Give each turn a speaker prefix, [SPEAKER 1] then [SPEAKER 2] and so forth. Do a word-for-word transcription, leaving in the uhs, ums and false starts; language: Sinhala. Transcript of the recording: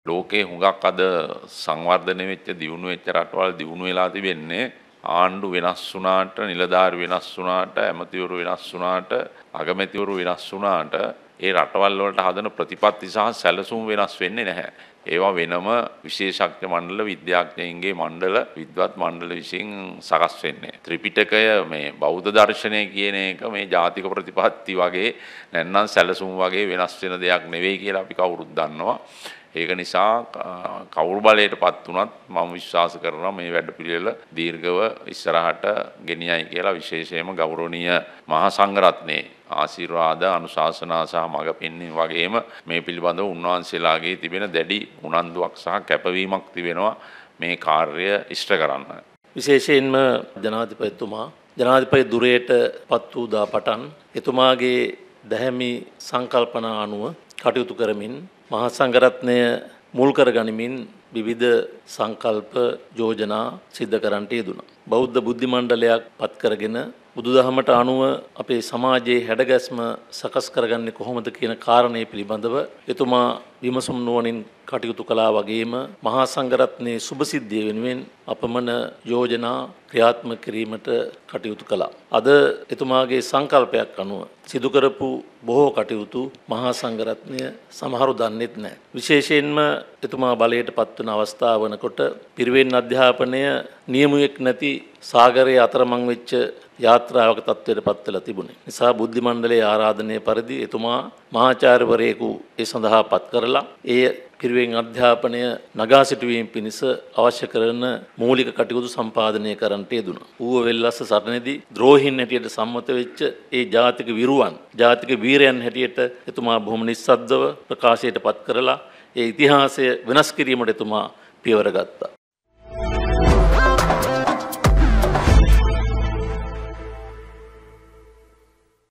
[SPEAKER 1] ලෝකේ හුඟක් අද සංවර්ධනය වෙච්ච දියුණු වෙච්ච රටවල් දියුණු වෙලා තිබෙන්නේ ආණ්ඩු වෙනස් වුණාට, නිලධාරි වෙනස් වුණාට, ඇමතිවරු වෙනස් වුණාට, අගමැතිවරු වෙනස් වුණාට ඒ රටවල් වලට හදන ප්‍රතිපත්ති සහ සැලසුම් වෙනස් වෙන්නේ නැහැ. ඒවා වෙනම විශේෂඥ මණ්ඩල, විද්‍යාඥයින්ගේ මණ්ඩල, විද්වත් මණ්ඩල විසින් සකස් වෙන්නේ. ත්‍රිපිටකය මේ බෞද්ධ දර්ශනය කියන එක මේ ජාතික ප්‍රතිපත්ති වගේ නැත්නම් සැලසුම් වගේ වෙනස් වෙන දෙයක් නෙවෙයි කියලා අපි කවුරුත් දන්නවා. ඒක නිසා කවුරු බලයටපත් වුණත් මම විශ්වාස කරනවා මේ වැඩපිළිවෙල දීර්ඝව ඉස්සරහට ගෙනියයි කියලා. විශේෂයෙන්ම ගෞරවනීය මහා සංඝරත්නයේ ආශිර්වාද, අනුශාසනා සහ මඟ පෙන්වීම වගේම මේ පිළිබඳව උන්වහන්සේලාගේ තිබෙන දැඩි උනන්දුවක් සහ කැපවීමක් තිබෙනවා මේ කාර්යය ඉෂ්ට කරන්න.
[SPEAKER 2] විශේෂයෙන්ම ජනාධිපතිතුමා ජනාධිපති ධුරයට පත් වූ දා පටන් එතුමාගේ දැහැමි සංකල්පනා අනුව කටයුතු කරමින් මහා සංඝරත්නය මුල් කරගනිමින් විවිධ සංකල්ප යෝජනා සිද්ධ කරන්නට යෙදුණා. බෞද්ධ බුද්ධි මණ්ඩලයක් පත් කරගෙන බුදුදහමට අනුව අපේ සමාජයේ හැඩගැස්ම සකස් කරගන්නේ කොහොමද කියන කාරණේ පිළිබඳව එතුමා විමසුම් නුවණින් කටයුතු කළා වගේම මහා සංඝරත්නයේ සුභසිද්ධිය වෙනුවෙන් අපමණ යෝජනා ක්‍රියාත්මක කිරීමට කටයුතු කළා. අද එතුමාගේ සංකල්පයක් අනුව සිදු කරපු බොහෝ කටයුතු මහා සංඝරත්නය සමහරු දන්නෙත් නැහැ. විශේෂයෙන්ම එතුමා බලයට පත් වන අවස්ථාව වනකොට පිරිවෙන් අධ්‍යාපනය නියමුවෙක් නැති සාගරයේ අතරමං වෙච්ච යාත්‍රාවක තත්ත්වයට පත් වෙලා තිබුණේ. නිසා බුද්ධි මණ්ඩලයේ ආරාධනය පරිදි එතුමා මහාචාර්යවරයෙකු ඒ සඳහා පත් කරලා ඒ පිරිවෙන් අධ්‍යාපනය නගා සිටුවීම පිණිස අවශ්‍ය කරන මූලික කටයුතු සම්පාදනය කරන්නට යෙදුණා. ඌව වෙල්ලස්ස සටනේදී ද්‍රෝහින් හැටියට සම්මත වෙච්ච ඒ ජාතික විරුවන්, ජාතික වීරයන් හැටියට එතුමා බොහොම නිස්සද්දව ප්‍රකාශයට පත් කරලා ඒ ඉතිහාසය වෙනස් කිරීමට එතුමා පියවර ගත්තා.